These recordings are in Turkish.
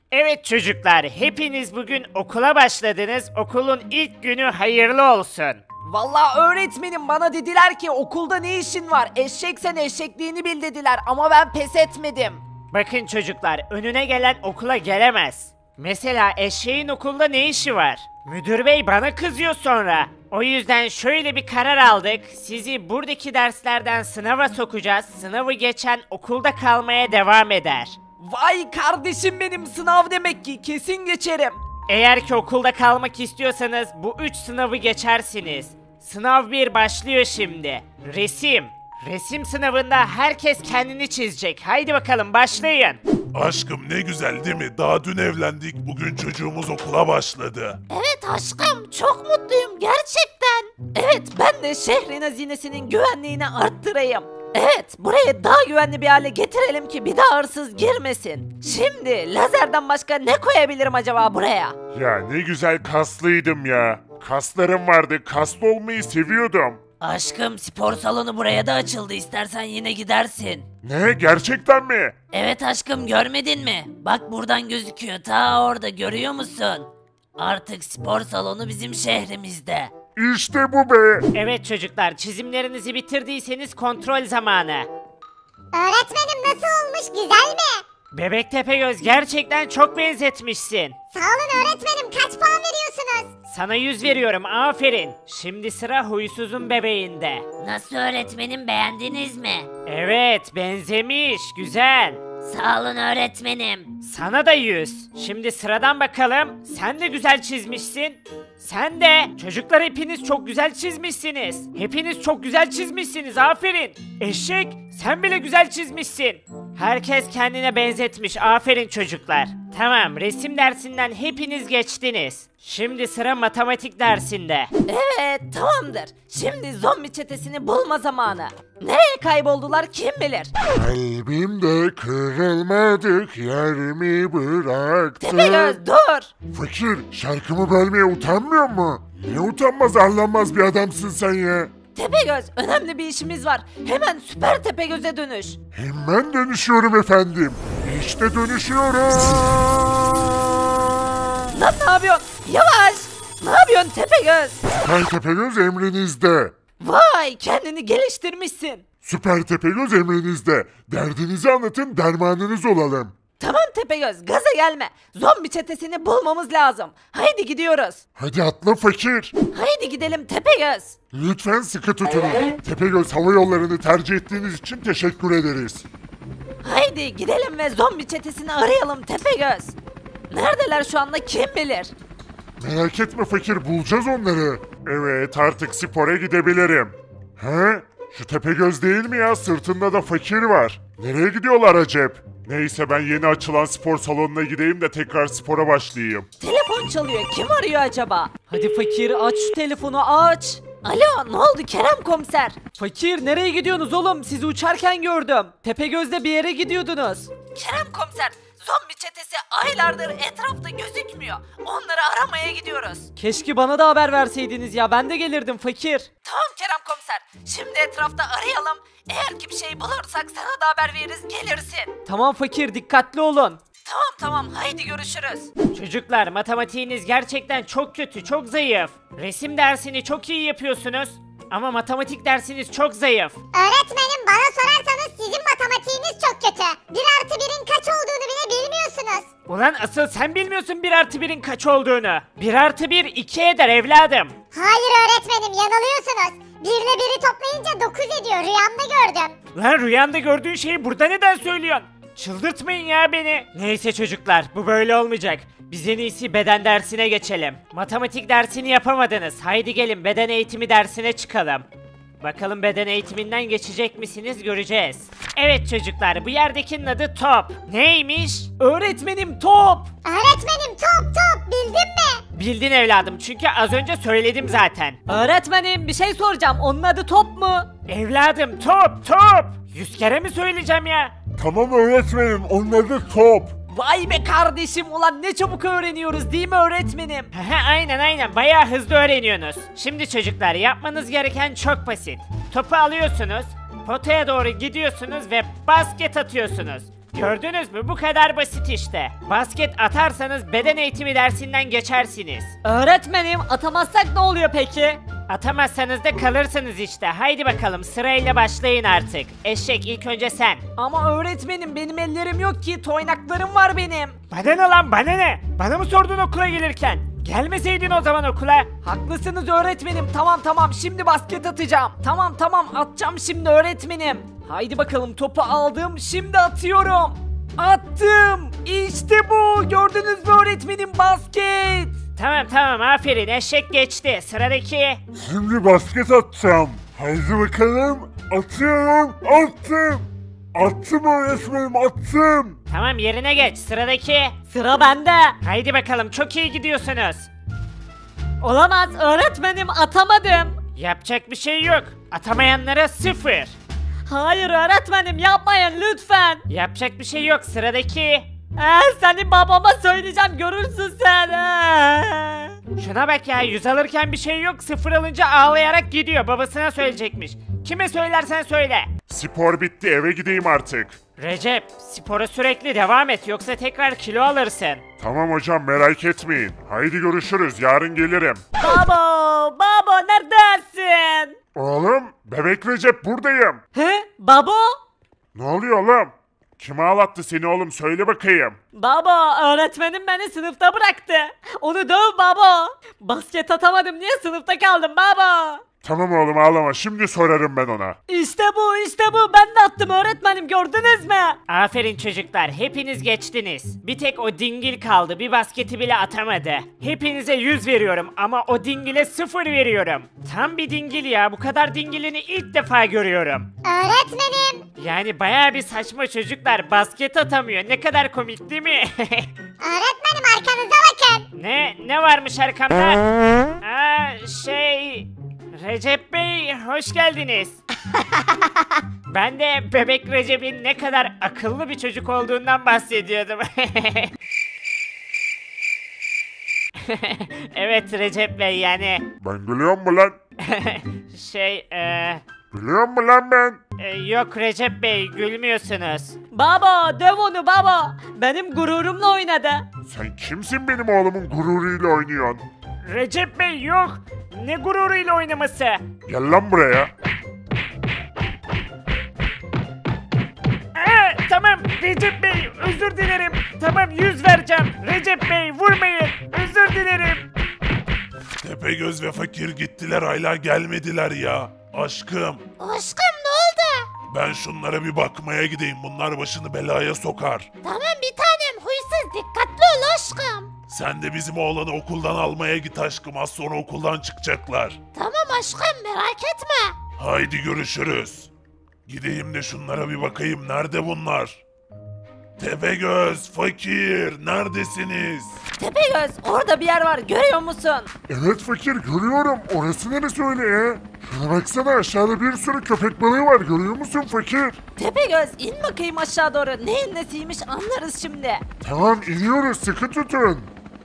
Evet çocuklar, hepiniz bugün okula başladınız. Okulun ilk günü hayırlı olsun. Vallahi öğretmenim bana dediler ki okulda ne işin var? Eşeksen eşekliğini bil dediler ama ben pes etmedim. Bakın çocuklar, önüne gelen okula gelemez. Mesela eşeğin okulda ne işi var? Müdür bey bana kızıyor sonra. O yüzden şöyle bir karar aldık. Sizi buradaki derslerden sınava sokacağız. Sınavı geçen okulda kalmaya devam eder. Vay kardeşim benim sınav demek ki kesin geçerim. Eğer ki okulda kalmak istiyorsanız bu 3 sınavı geçersiniz. Sınav 1 başlıyor şimdi. Resim. Resim sınavında herkes kendini çizecek. Haydi bakalım başlayın. Aşkım ne güzel değil mi? Daha dün evlendik. Bugün çocuğumuz okula başladı. Evet aşkım çok mutluyum gerçekten. Evet ben de şehrin hazinesinin güvenliğini arttırayım. Evet burayı daha güvenli bir hale getirelim ki bir daha hırsız girmesin. Şimdi lazerden başka ne koyabilirim acaba buraya? Ya ne güzel kaslıydım ya. Kaslarım vardı. Kaslı olmayı seviyordum. Aşkım spor salonu buraya da açıldı istersen yine gidersin. Ne? Gerçekten mi? Evet aşkım görmedin mi? Bak buradan gözüküyor ta orada görüyor musun? Artık spor salonu bizim şehrimizde. İşte bu be. Evet çocuklar, çizimlerinizi bitirdiyseniz kontrol zamanı. Öğretmenim nasıl olmuş, güzel mi? Bebek Tepegöz, gerçekten çok benzetmişsin. Sağ olun öğretmenim, kaç puan veriyorsunuz? Sana 100 veriyorum, aferin. Şimdi sıra huysuzun bebeğinde. Nasıl öğretmenim beğendiniz mi? Evet, benzemiş, güzel. Sağ olun öğretmenim. Sana da 100. Şimdi sıradan bakalım. Sen de güzel çizmişsin. Sen de. Çocuklar hepiniz çok güzel çizmişsiniz. Hepiniz çok güzel çizmişsiniz. Aferin. Eşek, sen bile güzel çizmişsin. Herkes kendine benzetmiş. Aferin çocuklar. Tamam, resim dersinden hepiniz geçtiniz. Şimdi sıra matematik dersinde. Evet tamamdır. Şimdi zombi çetesini bulma zamanı. Nereye kayboldular kim bilir? Kalbimde kırılmadık yer mi bıraktı? Tepegöz dur. Fakir, şarkımı bölmeye utanmıyor mu? Ne utanmaz arlanmaz bir adamsın sen ya. Tepegöz önemli bir işimiz var. Hemen süper Tepegöz'e dönüş. Hemen dönüşüyorum efendim. İşte dönüşüyorum. Lan ne yapıyorsun? Yavaş. Ne yapıyorsun Tepegöz? Süper Tepegöz emrinizde. Vay kendini geliştirmişsin. Süper Tepegöz emrinizde. Derdinizi anlatın, dermanınız olalım. Tamam Tepegöz gaza gelme. Zombi çetesini bulmamız lazım. Haydi gidiyoruz. Hadi atla fakir. Haydi gidelim Tepegöz. Lütfen sıkı tutunun. Tepegöz Hava Yolları'nı tercih ettiğiniz için teşekkür ederiz. Haydi gidelim ve zombi çetesini arayalım Tepegöz. Neredeler şu anda kim bilir? Merak etme fakir, bulacağız onları. Evet, artık spora gidebilirim. He? Şu Tepegöz değil mi ya? Sırtında da fakir var. Nereye gidiyorlar acep? Neyse ben yeni açılan spor salonuna gideyim de tekrar spora başlayayım. Telefon çalıyor. Kim arıyor acaba? Hadi fakir aç şu telefonu aç. Alo ne oldu Kerem komiser? Fakir nereye gidiyorsunuz oğlum? Sizi uçarken gördüm. Tepegöz'de bir yere gidiyordunuz. Kerem komiser zombi çetesi aylardır etrafta gözükmüyor. Onları aramaya gidiyoruz. Keşke bana da haber verseydiniz ya ben de gelirdim fakir. Tamam Kerem komiser. Şimdi etrafta arayalım. Eğer ki bir şey bulursak sana da haber veririz gelirsin. Tamam fakir dikkatli olun. Tamam haydi görüşürüz. Çocuklar, matematiğiniz gerçekten çok kötü, çok zayıf. Resim dersini çok iyi yapıyorsunuz. Ama matematik dersiniz çok zayıf. Öğretmenim bana sorarsanız sizin matematiğiniz çok kötü. 1+1'in kaç olduğunu bile bilmiyorsunuz. Ulan asıl sen bilmiyorsun 1 artı 1'in kaç olduğunu. 1 artı 1 2 eder evladım. Hayır öğretmenim yanılıyorsunuz. 1 ile 1'i toplayınca 9 ediyor, rüyamda gördüm. Lan rüyanda gördüğün şeyi burada neden söylüyorsun? Çıldırtmayın ya beni. Neyse çocuklar, bu böyle olmayacak. Biz en iyisi beden dersine geçelim. Matematik dersini yapamadınız. Haydi gelin beden eğitimi dersine çıkalım. Bakalım beden eğitiminden geçecek misiniz, göreceğiz. Evet çocuklar, bu yerdekinin adı top. Neymiş? Öğretmenim top. Öğretmenim top bildin mi? Bildin evladım, çünkü az önce söyledim zaten. Öğretmenim bir şey soracağım. Onun adı top mu? Evladım top. 100 kere mi söyleyeceğim ya? Tamam öğretmenim, onun adı top. Vay be kardeşim ulan ne çabuk öğreniyoruz değil mi öğretmenim? Aynen bayağı hızlı öğreniyorsunuz. Şimdi çocuklar, yapmanız gereken çok basit. Topu alıyorsunuz, potaya doğru gidiyorsunuz ve basket atıyorsunuz. Gördünüz mü? Bu kadar basit işte. Basket atarsanız beden eğitimi dersinden geçersiniz. Öğretmenim atamazsak ne oluyor peki? Atamazsanız da kalırsınız işte. Haydi bakalım sırayla başlayın artık. Eşek ilk önce sen. Ama öğretmenim benim ellerim yok ki, toynaklarım var benim. Bana ne lan bana ne? Bana mı sordun okula gelirken? Gelmeseydin o zaman okula. Haklısınız öğretmenim, tamam şimdi basket atacağım. Tamam atacağım şimdi öğretmenim. Haydi bakalım, topu aldım, şimdi atıyorum. Attım, işte bu, gördünüz mü öğretmenim, basket. Tamam aferin eşek geçti. Sıradaki. Şimdi basket atacağım. Haydi bakalım. Atıyorum. Attım. Attım öğretmenim attım. Tamam yerine geç. Sıradaki. Sıra bende. Haydi bakalım çok iyi gidiyorsunuz. Olamaz öğretmenim, atamadım. Yapacak bir şey yok. Atamayanlara 0. Hayır öğretmenim, yapmayın lütfen. Yapacak bir şey yok. Sıradaki. Seni babama söyleyeceğim, görürsün sen. Şuna bak ya 100 alırken bir şey yok. 0 alınca ağlayarak gidiyor. Babasına söyleyecekmiş. Kime söylersen söyle. Spor bitti eve gideyim artık. Recep spora sürekli devam et yoksa tekrar kilo alırsın. Tamam hocam merak etmeyin. Haydi görüşürüz yarın gelirim. Baba neredesin? Oğlum bebek Recep buradayım. Baba? Ne oluyor oğlum? Kim ağlattı seni oğlum söyle bakayım. Baba, öğretmenim beni sınıfta bıraktı. Onu döv baba. Basket atamadım diye sınıfta kaldım baba. Tamam oğlum ağlama şimdi sorarım ben ona. İşte bu, ben de attım öğretmenim, gördünüz mü? Aferin çocuklar hepiniz geçtiniz. Bir tek o dingil kaldı bir basketi bile atamadı. Hepinize 100 veriyorum ama o dingile 0 veriyorum. Tam bir dingil ya bu kadar dingilini ilk defa görüyorum. Öğretmenim. Yani baya bir saçma çocuklar basket atamıyor ne kadar komik değil mi? Öğretmenim arkanıza bakın. Ne varmış arkamda? Recep Bey hoş geldiniz. Ben de bebek Recep'in ne kadar akıllı bir çocuk olduğundan bahsediyordum. Evet Recep Bey yani Ben gülüyor mu lan? Gülüyor mu lan ben? yok Recep Bey gülmüyorsunuz. Baba, döv onu baba. Benim gururumla oynadı. Sen kimsin benim oğlumun gururuyla oynuyorsun? Recep Bey yok. Ne gururuyla oynaması? Gel lan buraya. Tamam Recep Bey özür dilerim. Tamam 100 vereceğim. Recep Bey vurmayın. Özür dilerim. Tepegöz ve Fakir gittiler hala gelmediler ya. Aşkım Aşkım ne oldu? ben şunlara bir bakmaya gideyim bunlar başını belaya sokar. Tamam bir tanem huysuz dikkatli ol aşkım. Sen de bizim oğlanı okuldan almaya git aşkım az sonra okuldan çıkacaklar. Tamam aşkım merak etme. Haydi görüşürüz. Gideyim de şunlara bir bakayım nerede bunlar? Tepegöz, Fakir neredesiniz? Tepegöz, orada bir yer var, görüyor musun? Evet fakir görüyorum. Orası neresi öyle ya? Şuna baksana aşağıda bir sürü köpek balığı var görüyor musun fakir? Tepegöz, in bakayım aşağı doğru. Neyin nesiymiş anlarız şimdi. Tamam iniyoruz sıkı tutun.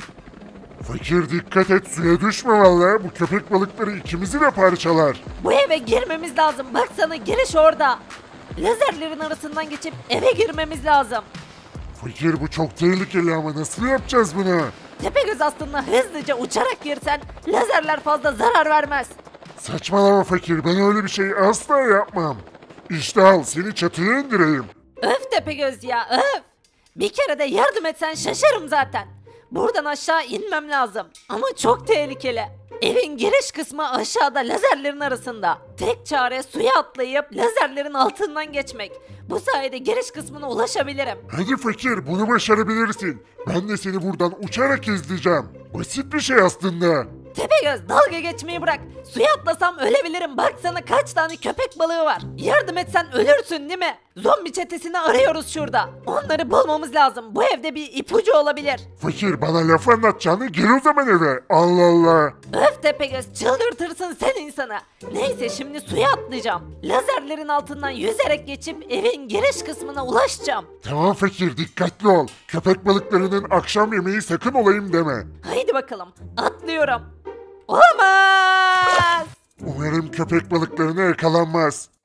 Fakir dikkat et suya düşme vallahi bu köpek balıkları ikimizi de parçalar. Bu eve girmemiz lazım. Baksana, giriş orada. Lazerlerin arasından geçip eve girmemiz lazım. Fakir bu çok tehlikeli ama nasıl yapacağız bunu? Tepegöz, aslında hızlıca uçarak girsen lazerler fazla zarar vermez. Saçmalama fakir ben öyle bir şey asla yapmam. İşte al seni çatıya indireyim. Öf Tepegöz ya, öf. Bir kere de yardım etsen şaşarım zaten. Buradan aşağı inmem lazım. Ama çok tehlikeli. Evin giriş kısmı aşağıda lazerlerin arasında. Tek çare suya atlayıp lazerlerin altından geçmek. Bu sayede giriş kısmına ulaşabilirim. Hadi fakir bunu başarabilirsin. Ben de seni buradan uçarak izleyeceğim. Basit bir şey aslında. Tepegöz, dalga geçmeyi bırak. Suya atlasam ölebilirim. Baksana kaç tane köpek balığı var. Yardım etsen ölürsün değil mi? Zombi çetesini arıyoruz şurada. Onları bulmamız lazım. Bu evde bir ipucu olabilir. Fakir bana laf anlatacağını gel o zaman eve. Allah Allah. Öf Tepegöz, çıldırtırsın sen insanı. Neyse şimdi suya atlayacağım. Lazerlerin altından yüzerek geçip evin giriş kısmına ulaşacağım. Tamam fakir dikkatli ol. Köpek balıklarının akşam yemeği sakın olayım deme. Haydi bakalım, atlıyorum. Olamaz. Umarım köpek balıklarına yakalanmaz.